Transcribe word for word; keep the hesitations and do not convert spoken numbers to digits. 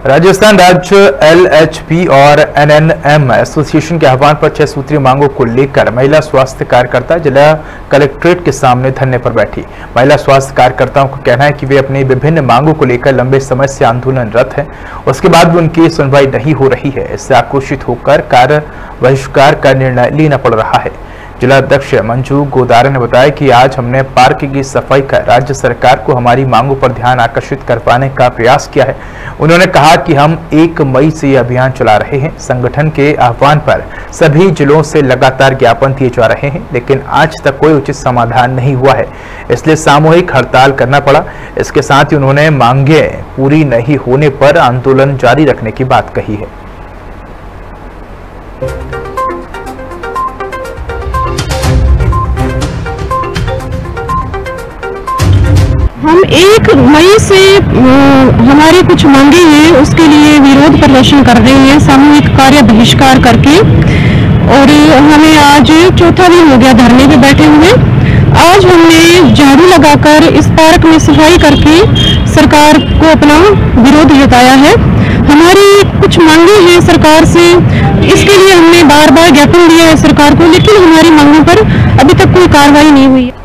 राजस्थान राज्य L H P और N N M association के आह्वान पर छह सूत्रीय मांगों को लेकर महिला स्वास्थ्य कार्यकर्ता जिला कलेक्ट्रेट के सामने धरने पर बैठी। महिला स्वास्थ्य कार्यकर्ताओं का कहना है कि वे अपनी विभिन्न मांगों को लेकर लंबे समय से आंदोलनरत हैं, उसके बाद भी उनकी सुनवाई नहीं हो रही है। इससे आक्रोशित होकर कार्य बहिष्कार का निर्णय लेना पड़ रहा है। जिला अध्यक्ष मंजू गोदारा ने बताया कि आज हमने पार्क की सफाई कर राज्य सरकार को हमारी मांगों पर ध्यान आकर्षित करवाने का प्रयास किया है। उन्होंने कहा कि हम एक मई से ये अभियान चला रहे हैं। संगठन के आह्वान पर सभी जिलों से लगातार ज्ञापन दिए जा रहे हैं, लेकिन आज तक कोई उचित समाधान नहीं हुआ है, इसलिए सामूहिक हड़ताल करना पड़ा। इसके साथ ही उन्होंने मांगे पूरी नहीं होने पर आंदोलन जारी रखने की बात कही है। हम एक मई से हमारी कुछ मांगे हैं, उसके लिए विरोध प्रदर्शन कर रहे हैं सामूहिक कार्य बहिष्कार करके, और हमें आज चौथा दिन हो गया धरने पे बैठे हुए। आज हमने झाड़ू लगाकर इस पार्क में सफाई करके सरकार को अपना विरोध जताया है। हमारी कुछ मांगे हैं सरकार से, इसके लिए हमने बार बार ज्ञापन दिया है सरकार को, लेकिन हमारी मांगों पर अभी तक कोई कार्रवाई नहीं हुई है।